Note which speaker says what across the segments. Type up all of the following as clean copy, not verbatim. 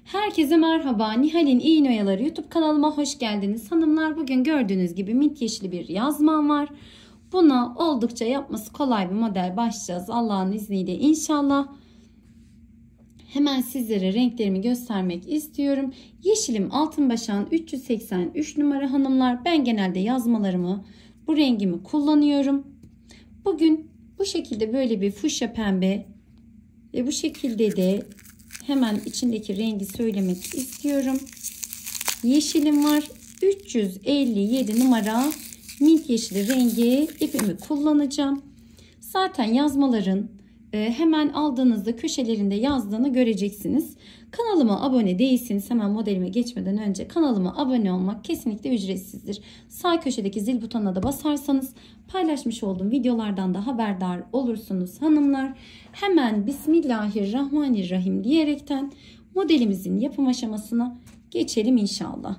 Speaker 1: Herkese merhaba. Nihal'in İğne Oyaları YouTube kanalıma hoş geldiniz. Hanımlar, bugün gördüğünüz gibi mint yeşili bir yazmam var. Buna oldukça yapması kolay bir model başlayacağız Allah'ın izniyle inşallah. Hemen sizlere renklerimi göstermek istiyorum. Yeşilim altın başağın 383 numara hanımlar. Ben genelde yazmalarımı bu rengimi kullanıyorum. Bugün bu şekilde böyle bir fuşya pembe ve bu şekilde de hemen içindeki rengi söylemek istiyorum. Yeşilim var. 357 numara mint yeşili rengi ipimi kullanacağım. Zaten yazmaların hemen aldığınızda köşelerinde yazdığını göreceksiniz. Kanalıma abone değilseniz hemen modelime geçmeden önce kanalıma abone olmak kesinlikle ücretsizdir. Sağ köşedeki zil butonuna da basarsanız paylaşmış olduğum videolardan da haberdar olursunuz hanımlar. Hemen Bismillahirrahmanirrahim diyerekten modelimizin yapım aşamasına geçelim inşallah.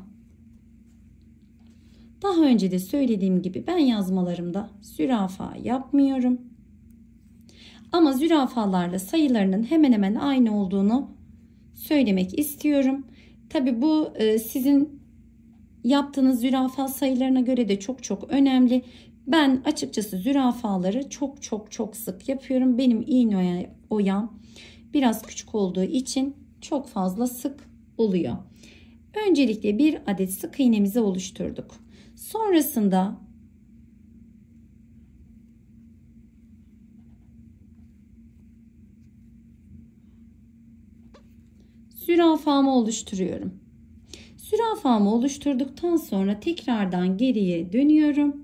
Speaker 1: Daha önce de söylediğim gibi ben yazmalarımda zürafa yapmıyorum. Ama zürafalarla sayılarının hemen hemen aynı olduğunu söylemek istiyorum. Tabi bu sizin yaptığınız zürafa sayılarına göre de çok önemli. Ben açıkçası zürafaları çok sık yapıyorum. Benim iğne oyam biraz küçük olduğu için çok fazla sık oluyor. Öncelikle bir adet sık iğnemizi oluşturduk. Sonrasında zürafamı oluşturuyorum. Zürafamı oluşturduktan sonra tekrardan geriye dönüyorum.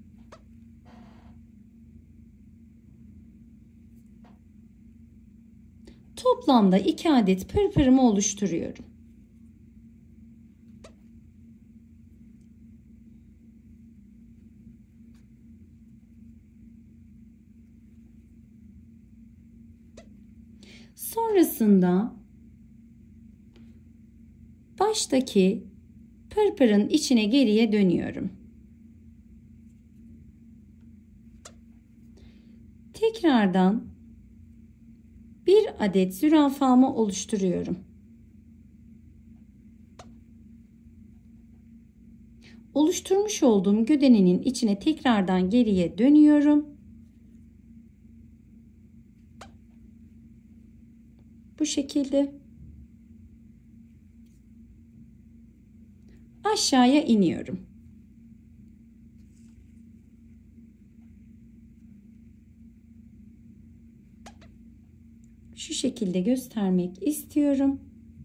Speaker 1: Toplamda 2 adet pırpırımı oluşturuyorum. Sonrasında baştaki pırpırın içine geriye dönüyorum. Tekrardan bir adet zürafamı oluşturuyorum. Oluşturmuş olduğum gödenenin içine tekrardan geriye dönüyorum. Bu şekilde aşağıya iniyorum. Şu şekilde göstermek istiyorum.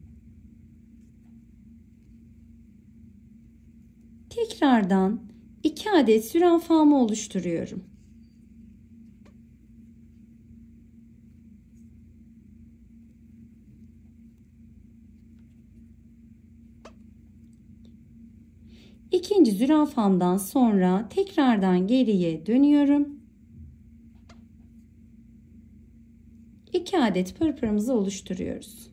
Speaker 1: Tekrardan 2 adet zürafamı oluşturuyorum. İkinci zürafamdan sonra tekrardan geriye dönüyorum. 2 adet pırpırımızı oluşturuyoruz.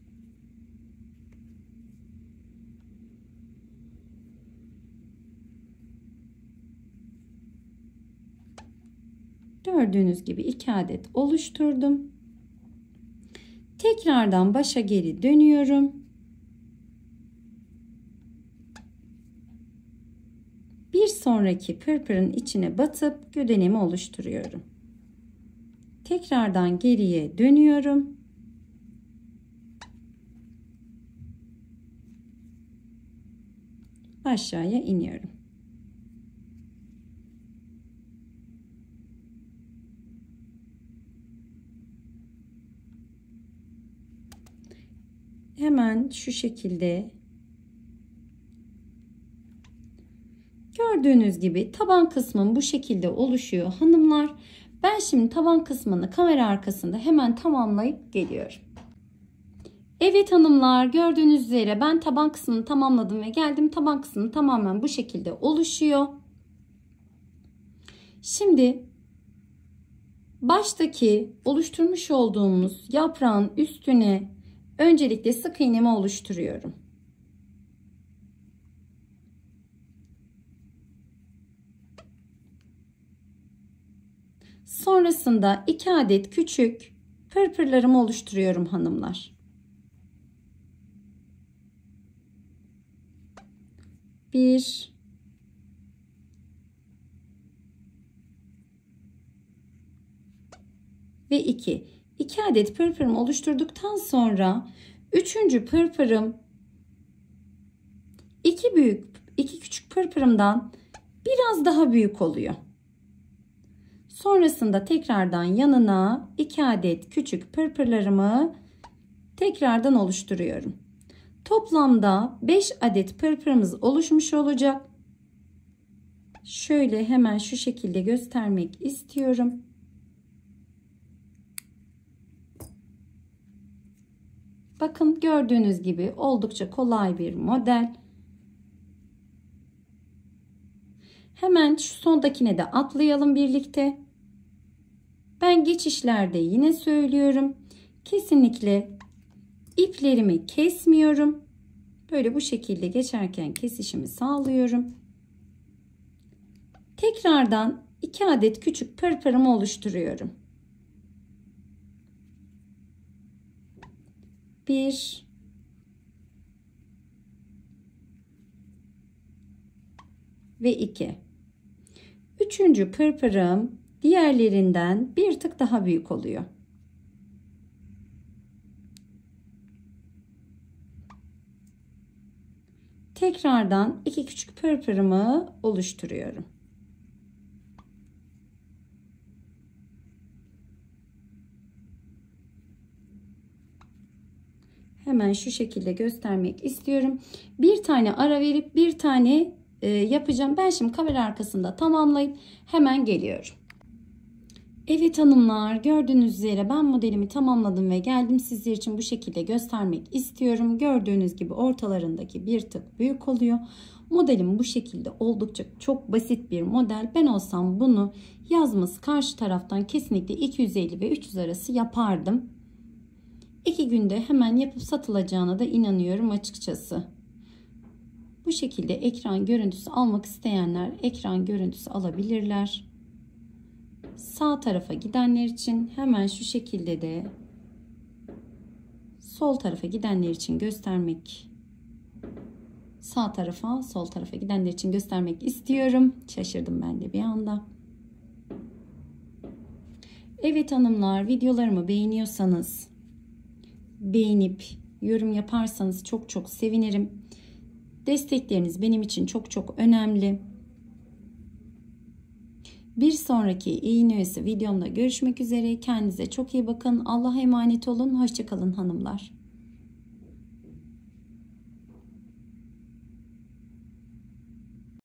Speaker 1: Gördüğünüz gibi 2 adet oluşturdum. Tekrardan başa geri dönüyorum. Bir sonraki pırpırın içine batıp gödenemi oluşturuyorum. Tekrardan geriye dönüyorum. Aşağıya iniyorum. Hemen şu şekilde gördüğünüz gibi taban kısmım bu şekilde oluşuyor hanımlar. Ben şimdi taban kısmını kamera arkasında hemen tamamlayıp geliyorum. Evet hanımlar, gördüğünüz üzere ben taban kısmını tamamladım ve geldim. Taban kısmı tamamen bu şekilde oluşuyor. Şimdi baştaki oluşturmuş olduğumuz yaprağın üstüne öncelikle sık iğnemi oluşturuyorum. Sonrasında 2 adet küçük pırpırlarımı oluşturuyorum hanımlar. 1 ve 2. 2 adet pırpırımı oluşturduktan sonra 3. pırpırım 2 küçük pırpırımdan biraz daha büyük oluyor. Sonrasında tekrardan yanına 2 adet küçük pırpırlarımı tekrardan oluşturuyorum. Toplamda 5 adet pırpırımız oluşmuş olacak. Şöyle hemen şu şekilde göstermek istiyorum. Bakın gördüğünüz gibi oldukça kolay bir model. Hemen şu sondakine de atlayalım birlikte. Ben geçişlerde yine söylüyorum. Kesinlikle iplerimi kesmiyorum. Böyle bu şekilde geçerken kesişimi sağlıyorum. Tekrardan 2 adet küçük pırpırımı oluşturuyorum. 1 ve 2. 3. pırpırım diğerlerinden bir tık daha büyük oluyor. Tekrardan 2 küçük pırpırımı oluşturuyorum. Hemen şu şekilde göstermek istiyorum. Bir tane ara verip bir tane yapacağım. Ben şimdi kamera arkasında tamamlayıp hemen geliyorum. Evet hanımlar, gördüğünüz üzere ben modelimi tamamladım ve geldim sizler için bu şekilde göstermek istiyorum. Gördüğünüz gibi ortalarındaki bir tık büyük oluyor. Modelim bu şekilde oldukça çok basit bir model. Ben olsam bunu yazması karşı taraftan kesinlikle 250 ve 300 arası yapardım. 2 günde hemen yapıp satılacağına da inanıyorum açıkçası. Bu şekilde ekran görüntüsü almak isteyenler ekran görüntüsü alabilirler. Sağ tarafa gidenler için hemen şu şekilde de sol tarafa gidenler için göstermek, sağ tarafa sol tarafa gidenler için göstermek istiyorum. Şaşırdım ben de bir anda. Evet hanımlar, videolarımı beğeniyorsanız beğenip yorum yaparsanız çok çok sevinirim. Destekleriniz benim için çok çok önemli. Bir sonraki iğne oyası videomda görüşmek üzere. Kendinize çok iyi bakın. Allah'a emanet olun. Hoşça kalın hanımlar.